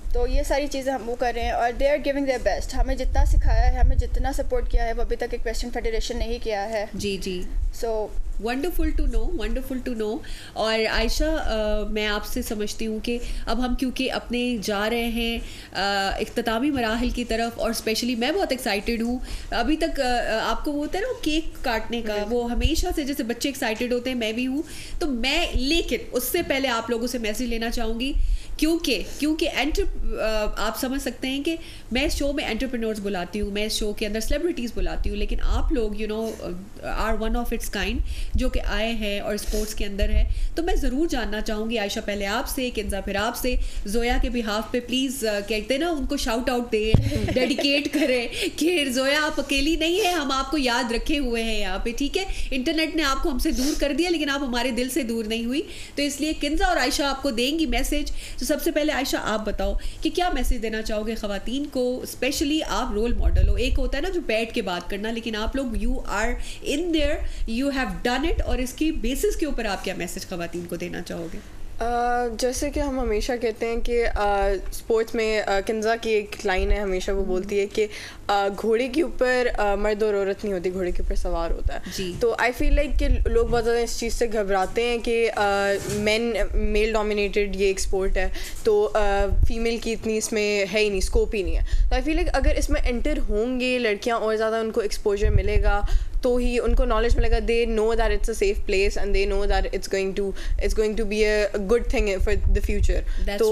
तो ये सारी चीज़ें हम वो कर रहे हैं और they are giving their best. हमें जितना सिखाया है, हमें जितना सपोर्ट किया है, वो अभी तक एक वेस्टर्न फेडरेशन नहीं किया है. जी जी. So wonderful to know, wonderful to know. और आयशा, uh, मैं आपसे समझती हूँ कि अब हम क्योंकि अपने जा रहे हैं uh, इख्तितामी मराहिल की तरफ, और स्पेशली मैं बहुत एक्साइटेड हूँ. अभी तक uh, आपको वो होता है ना केक काटने का, वो हमेशा से जैसे बच्चे एक्साइटेड होते हैं, मैं भी हूँ. तो मैं, लेकिन उससे पहले आप लोगों से मैसेज लेना चाहूँगी, क्योंकि क्योंकि एंटर आप समझ सकते हैं कि मैं इस शो में एंटरप्रेन्योर्स बुलाती हूँ, मैं इस शो के अंदर सेलिब्रिटीज़ बुलाती हूँ, लेकिन आप लोग you know are one of its kind जो कि आए हैं और स्पोर्ट्स के अंदर है. तो मैं ज़रूर जानना चाहूँगी आयशा, पहले आपसे, किंजा फिर आपसे, जोया के बिहाफ पे प्लीज़ uh, कहते हैं ना, उनको शाउट आउट दें, डेडिकेट करें कि जोया आप अकेली नहीं है, हम आपको याद रखे हुए हैं यहाँ पे. ठीक है, इंटरनेट ने आपको हमसे दूर कर दिया, लेकिन आप हमारे दिल से दूर नहीं हुई. तो इसलिए किंजा और आयशा आपको देंगी मैसेज. तो सबसे पहले आयशा आप बताओ कि क्या मैसेज देना चाहोगे ख़वातीन को, स्पेशली आप रोल मॉडल हो. एक होता है ना जो बैठ के बात करना, लेकिन आप लोग you are in there, you have done it, और इसकी बेसिस के ऊपर आप क्या मैसेज ख़वातीन को देना चाहोगे? Uh, जैसे कि हम हमेशा कहते हैं कि स्पोर्ट्स uh, में uh, किंजा की एक लाइन है, हमेशा वो बोलती है कि uh, घोड़े के ऊपर uh, मर्द और औरत नहीं होती, घोड़े के ऊपर सवार होता है. तो आई फील लाइक कि लोग बहुत ज़्यादा इस चीज़ से घबराते हैं कि मेन मेल डोमिनेटेड ये एक स्पोर्ट है, तो फीमेल uh, की इतनी इसमें है ही नहीं, स्कोप ही नहीं है. तो आई फील लाइक अगर इसमें एंटर होंगे लड़कियाँ और ज़्यादा उनको एक्सपोजर मिलेगा, तो ही उनको नॉलेज मिलेगा. They know that it's a safe place and they know that it's going to it's going to be a good thing for the future. तो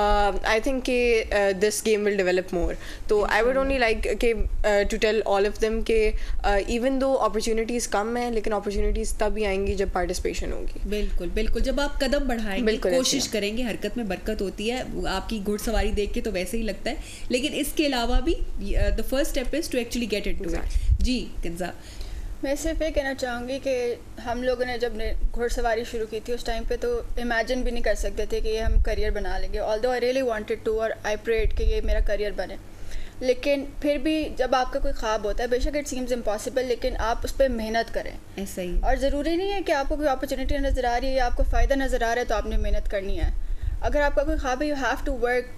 आई थिंक कि this game will develop more. तो I would only like के to tell all of them के even though opportunities कम हैं, लेकिन opportunities तभी आएंगी जब पार्टिसिपेशन होगी. बिल्कुल बिल्कुल, जब आप कदम बढ़ाएंगे, कोशिश करेंगे, हरकत में बरकत होती है. आपकी घुड़सवारी देख के तो वैसे ही लगता है, लेकिन इसके अलावा भी the first step is to actually get into it. जी किंजा, मैं सिर्फ ये कहना चाहूँगी कि हम लोगों ने जब घुड़सवारी शुरू की थी उस टाइम पे तो इमेजिन भी नहीं कर सकते थे कि ये हम करियर बना लेंगे. Although I really wanted to, और आई प्रेड कि ये मेरा करियर बने. लेकिन फिर भी जब आपका कोई ख्वाब होता है, बेशक इट सीम्स इम्पॉसिबल, लेकिन आप उस पर मेहनत करें. ऐसा ही. और ज़रूरी नहीं है कि आपको कोई अपॉर्चुनिटी नज़र आ रही है या आपको फ़ायदा नज़र आ रहा है तो आपने मेहनत करनी है. अगर आपका कोई ख्वाब है, यू हैव टू वर्क.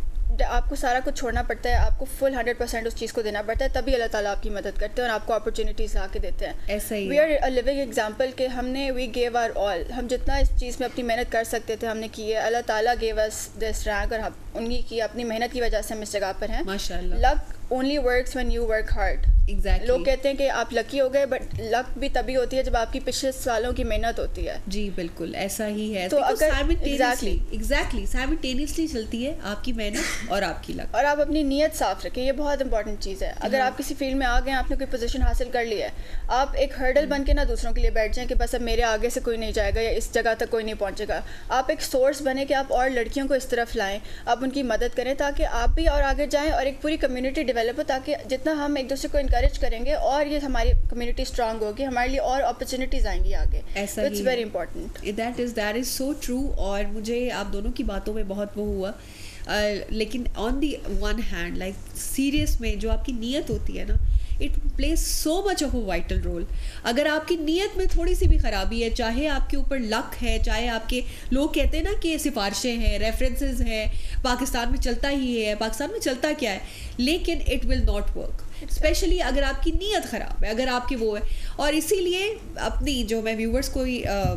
आपको सारा कुछ छोड़ना पड़ता है, आपको फुल हंड्रेड परसेंट उस चीज़ को देना पड़ता है, तभी अल्लाह ताला आपकी मदद करते हैं और आपको अपॉर्चुनिटीज़ ला के देते हैं. ऐसा ही. We are a living example कि हमने वी गेव आवर ऑल. हम जितना इस चीज़ में अपनी मेहनत कर सकते थे हमने की है. अल्लाह ताला गेव अस दिस रैंक, और उन्हीं की अपनी मेहनत की वजह से हम इस जगह पर हैं. माशाल्लाह. Luck only works when you work hard. Exactly. लोग कहते हैं कि आप लकी हो गए, बट लक भी तभी होती है जब आपकी पिछले सालों की मेहनत होती है. जी बिल्कुल ऐसा ही है. तो अगर एग्जैक्टली एग्जैक्टली साइमल्टेनियसली चलती है आपकी मेहनत और आपकी लक. और आप अपनी नीयत साफ रखें, ये बहुत इंपॉर्टेंट चीज़ है. अगर आप किसी फील्ड में आ गए, आपने कोई पोजीशन हासिल कर ली है, आप एक हर्डल बन के ना दूसरों के लिए बैठ जाएं कि बस अब मेरे आगे से कोई नहीं जाएगा या इस जगह तक कोई नहीं पहुंचेगा. आप एक सोर्स बने कि आप और लड़कियों को इस तरफ लाएं, आप उनकी मदद करें ताकि आप भी और आगे जाएं और एक पूरी कम्युनिटी डेवलप हो, ताकि जितना हम एक दूसरे को इनकरेज करेंगे और और ये हमारी कम्युनिटी स्ट्रांग होगी, हमारे लिए और अपॉर्चुनिटीज आएंगी आगे. ऐसा it's very important. That is that is so true. और मुझे आप दोनों की बातों में बहुत वो हुआ, uh, लेकिन on the one hand like serious में जो आपकी नीयत होती है ना, it plays so much of a vital role. अगर आपकी नीयत में थोड़ी सी भी ख़राबी है, चाहे आपके ऊपर लक है, चाहे आपके लोग कहते हैं ना कि सिफारिशें हैं, रेफरेंसेस हैं, पाकिस्तान में चलता ही है, पाकिस्तान में चलता क्या है, लेकिन it will not work. Especially अगर आपकी नीयत ख़राब है, अगर आपकी वो है. और इसीलिए अपनी जो मैं व्यूवर्स को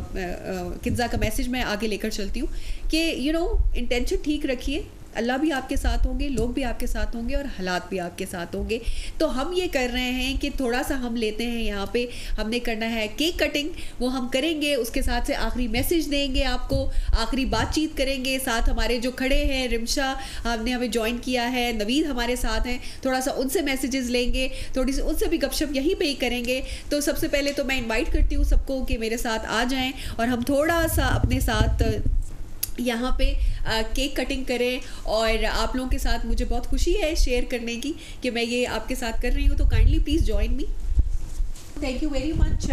किंजा का मैसेज मैं आगे लेकर चलती हूँ कि यू नो इंटेंशन ठीक रखिए, अल्लाह भी आपके साथ होंगे, लोग भी आपके साथ होंगे और हालात भी आपके साथ होंगे. तो हम ये कर रहे हैं कि थोड़ा सा हम लेते हैं यहाँ पे, हमने करना है केक कटिंग, वो हम करेंगे, उसके साथ से आखिरी मैसेज देंगे आपको, आखिरी बातचीत करेंगे. साथ हमारे जो खड़े हैं, रिमशा हमने हमें ज्वाइन किया है, नवीद हमारे साथ हैं, थोड़ा सा उनसे मैसेजेस लेंगे, थोड़ी सी उनसे भी गपशप यहीं पे ही करेंगे. तो सबसे पहले तो मैं इन्वाइट करती हूँ सबको कि मेरे साथ आ जाएँ और हम थोड़ा सा अपने साथ यहाँ पे आ, केक कटिंग करें. और आप लोगों के साथ मुझे बहुत खुशी है शेयर करने की कि मैं ये आपके साथ कर रही हूँ. तो kindly please join me. Thank you very much.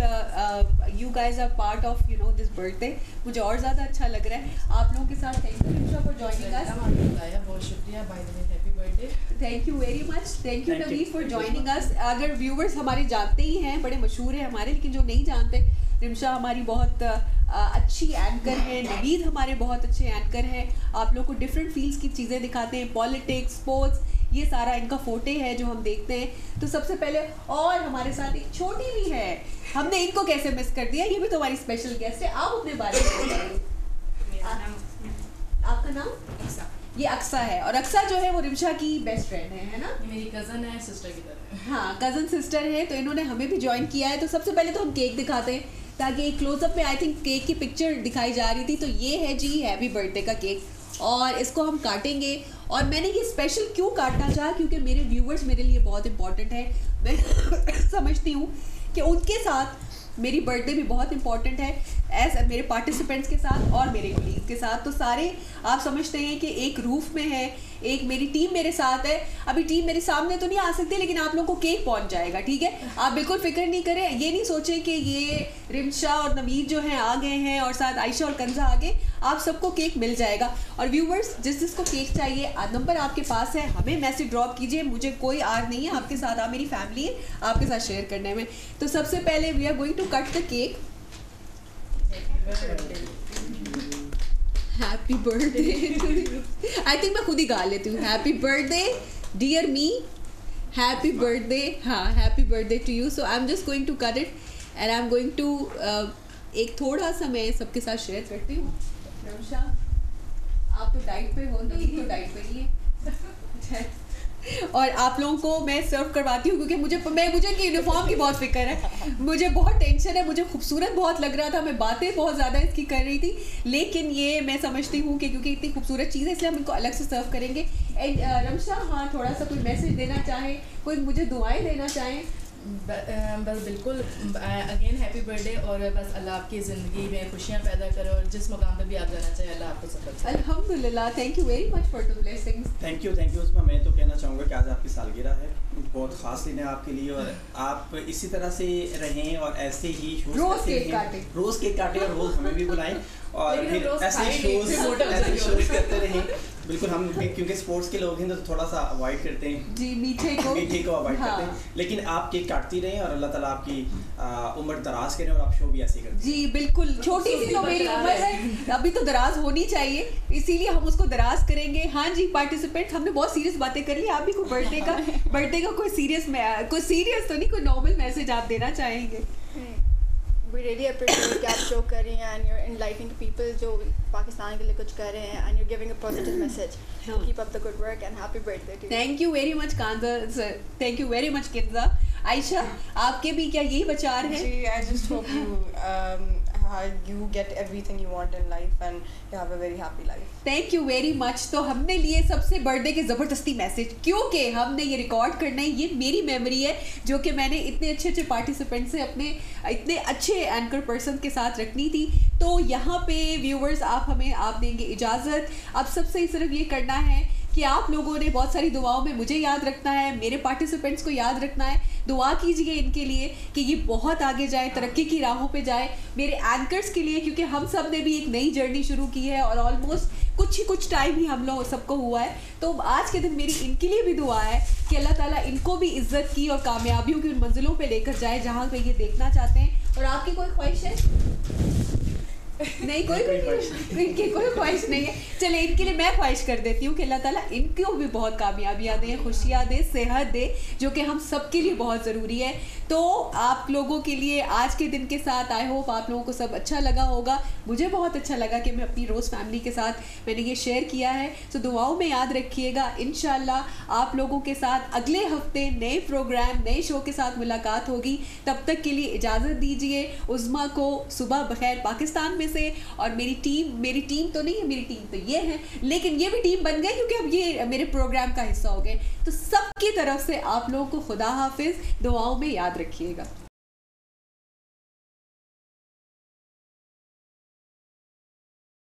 You guys are part of you know this birthday. मुझे और ज़्यादा अच्छा लग रहा है आप लोगों के साथ. Thank you Rimsha for joining us. बहुत शुक्रिया. By the way happy birthday. Thank you very much. Thank you Naveed for joining us. अगर व्यूवर्स हमारे जानते ही हैं, बड़े मशहूर हैं हमारे, लेकिन जो नहीं जानते, रिमशा हमारी बहुत अच्छी एंकर है, नवीद हमारे बहुत अच्छे एंकर हैं, आप लोग को डिफरेंट फील्ड्स की चीज़ें दिखाते हैं, पॉलिटिक्स, स्पोर्ट्स, ये सारा इनका फोटे है जो हम देखते हैं। तो सबसे पहले, और हमारे साथ एक छोटी भी है, हमने इनको कैसे मिस कर दिया, ये भी तो हमारी स्पेशल गेस्ट है। आप अपने बारे में बताइए। आपका नाम? अक्सा। ये अक्सा है, और अक्सा जो है वो रिमशा की बेस्ट फ्रेंड है, है ना? ये मेरी कज़न है, सिस्टर की तरह। हाँ, कज़न सिस्टर है, तो इन्होंने हमें भी ज्वाइन किया है। तो सबसे पहले तो हम केक दिखाते हैं, ताकि एक क्लोजअप में आई थिंक केक की पिक्चर दिखाई जा रही थी। तो ये है जी हैप्पी बर्थडे का केक, और इसको हम काटेंगे। और मैंने ये स्पेशल क्यों काटना चाहा, क्योंकि मेरे व्यूवर्स मेरे लिए बहुत इंपॉर्टेंट है। मैं समझती हूँ कि उनके साथ मेरी बर्थडे भी बहुत इंपॉर्टेंट है, एज मेरे पार्टिसिपेंट्स के साथ और मेरे कोलीग के साथ। तो सारे आप समझते हैं कि एक रूफ में है, एक मेरी टीम मेरे साथ है। अभी टीम मेरे सामने तो नहीं आ सकती, लेकिन आप लोगों को केक पहुंच जाएगा, ठीक है? आप बिल्कुल फिक्र नहीं करें, ये नहीं सोचें कि ये रिमशा और नवीद जो हैं आ गए हैं और साथ आयशा और कंजा आ गए। आप सबको केक मिल जाएगा। और व्यूवर्स, जिस जिसको केक चाहिए, नंबर आपके पास है, हमें मैसेज ड्रॉप कीजिए। मुझे कोई आर नहीं है आपके साथ, आप मेरी फैमिली है, आपके साथ शेयर करने में। तो सबसे पहले we are going to cut the cake. Happy birthday. I think मैं खुद ही गा लेती हूँ। Happy birthday dear me, happy birthday. हाँ, happy birthday to you. So I am just going to cut it and I am going to, एक थोड़ा सा मैं सबके साथ शेयर करती हूँ। रमशा, आप तो डाइट पे हो, नहीं तो डाइट पे ही है। और आप लोगों को मैं सर्व करवाती हूँ, क्योंकि मुझे मैं मुझे कि यूनिफॉर्म की बहुत फिक्र है, मुझे बहुत टेंशन है। मुझे खूबसूरत बहुत लग रहा था, मैं बातें बहुत ज़्यादा इसकी कर रही थी, लेकिन ये मैं समझती हूँ कि क्योंकि इतनी खूबसूरत चीज़ है, इसलिए हम इनको अलग से सर्व करेंगे। एंड रमशा, हाँ, थोड़ा सा कोई मैसेज देना चाहें, कोई मुझे दुआएं देना चाहें? बस बिल्कुल, अगेन हैप्पी बर्थडे, और बस अल्लाह आपकी ज़िंदगी में खुशियाँ पैदा करे, और जिस मुकाम पे भी आप जाना चाहें अल्लाह आपको सफल करे। अल्हम्दुलिल्लाह, thank you very much for the blessings. Thank you thank you उसमें मैं तो कहना चाहूँगा कि आज आपकी सालगिरह है, बहुत ख़ास दिन है आपके लिए, और आप इसी तरह से रहें और ऐसे ही रोज़ केक काटें, रोज़ केक काटें और रोज़ हमें भी बुलाएं, और फिर ऐसे शोज़ ऐसे शोज़ करते रहें। बिल्कुल, हम क्योंकि स्पोर्ट्स के लोग हैं तो थोड़ा सा अवॉइड करते हैं जी, मीठे को मीठे को अवॉइड हाँ। करते हैं, लेकिन आप केक काटती रहें और अल्लाह ताला आपकी उम्र दराज करें, और आप शो भी ऐसे करते जी। बिल्कुल, छोटी सी तो मेरी उम्र है, अभी तो दराज होनी चाहिए, इसीलिए हम उसको दराज करेंगे। हाँ जी, पार्टिसिपेंट, हमने बहुत सीरियस बातें कर ली, आप भी कोई बर्थडे का बर्थडे का कोई सीरियस कोई सीरियस तो नहीं, कोई नॉर्मल मैसेज आप देना चाहेंगे? We really appreciate कि आप शो कर रही हैं, and you're enlightening people जो पाकिस्तान के लिए कुछ कर रहे हैं, and you're giving a positive message. So keep up the good work and happy birthday to you. Thank you very much Kanza sir. Thank you very much Kinza. Ayesha, आपके भी क्या यही विचार है? जी, I just hope you um, you get everything you want in life and you have a very happy life. Thank you very much. तो हमने लिए सबसे बर्थडे के ज़बरदस्ती मैसेज, क्योंकि हमने ये रिकॉर्ड करना है, ये मेरी मेमोरी है जो कि मैंने इतने अच्छे अच्छे पार्टिसिपेंट से, अपने इतने अच्छे एंकर पर्सन के साथ रखनी थी। तो यहाँ पे व्यूवर्स, आप हमें आप देंगे इजाज़त। अब सबसे सिर्फ ये करना है कि आप लोगों ने बहुत सारी दुआओं में मुझे याद रखना है, मेरे पार्टिसिपेंट्स को याद रखना है, दुआ कीजिए इनके लिए कि ये बहुत आगे जाए, तरक्की की राहों पे जाए, मेरे एंकर्स के लिए, क्योंकि हम सब ने भी एक नई जर्नी शुरू की है और ऑलमोस्ट कुछ ही कुछ टाइम ही हम लोग सबको हुआ है। तो आज के दिन मेरी इनके लिए भी दुआ है कि अल्लाह ताला इनको भी इज्जत की और कामयाबियों की उन मंजिलों पे लेकर जाए जहाँ पे ये देखना चाहते हैं। और आपकी कोई ख्वाहिश है? नहीं, कोई कोई इनकी कोई ख्वाहिश नहीं है। चले, इनके लिए मैं ख्वाहिश कर देती हूँ कि अल्लाह ताला इनको भी बहुत कामयाबियाँ दे, खुशियाँ दे, सेहत दे, जो कि हम सबके लिए बहुत ज़रूरी है। तो आप लोगों के लिए आज के दिन के साथ आई होप आप लोगों को सब अच्छा लगा होगा। मुझे बहुत अच्छा लगा कि मैं अपनी रोज़ फैमिली के साथ मैंने ये शेयर किया है। तो दुआओं में याद रखिएगा। इंशाल्लाह आप लोगों के साथ अगले हफ्ते नए प्रोग्राम, नए शो के साथ मुलाकात होगी। तब तक के लिए इजाज़त दीजिए। उज़्मा को सुबह बखैर पाकिस्तान में से, और मेरी टीम मेरी टीम तो नहीं है, मेरी टीम तो ये है, लेकिन ये भी टीम बन गई क्योंकि अब ये मेरे प्रोग्राम का हिस्सा हो गए। तो सबकी तरफ से आप लोगों को खुदा हाफिज, दुआओं में याद रखिएगा।